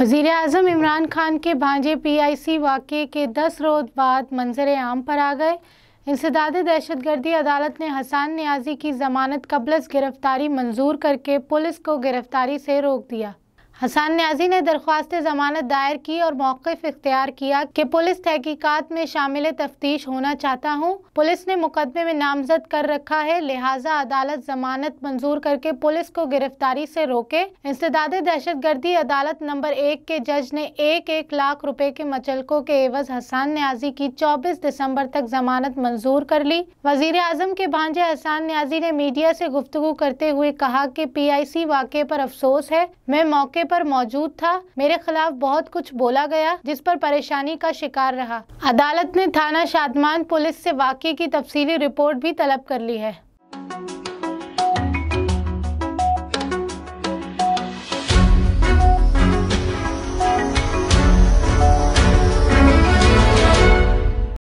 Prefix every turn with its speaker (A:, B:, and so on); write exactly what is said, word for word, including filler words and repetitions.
A: वज़ीर आज़म इमरान खान के भांजे पी आई सी वाक़े के दस रोज़ बाद मंजर आम पर आ गए। इंसदाद दहशतगर्दी अदालत ने हसन नियाज़ी की ज़मानत कबलस गिरफ्तारी मंजूर करके पुलिस को गिरफ्तारी से रोक दिया। हसन नियाज़ी ने दरख्वास्त ज़मानत दायर की और मौक़िफ़ इख्तियार किया कि पुलिस तहकीकात में शामिल तफ्तीश होना चाहता हूँ। पुलिस ने मुकदमे में नामजद कर रखा है, लिहाजा अदालत ज़मानत मंजूर करके पुलिस को गिरफ्तारी से रोके। इंसदाद दहशतगर्दी अदालत नंबर एक के जज ने एक एक लाख रुपए के मचलकों के एवज हसन नियाज़ी की चौबीस दिसंबर तक जमानत मंजूर कर ली। वज़ीर आज़म के भांजे हसन नियाज़ी ने मीडिया से गुफ्तगू करते हुए कहा कि पी आई सी वाक़े पर अफसोस है, मैं मौके पर मौजूद था, मेरे खिलाफ बहुत कुछ बोला गया जिस पर परेशानी का शिकार रहा। अदालत ने थाना शादमान पुलिस से वाक़े की तफसीली रिपोर्ट भी तलब कर ली है।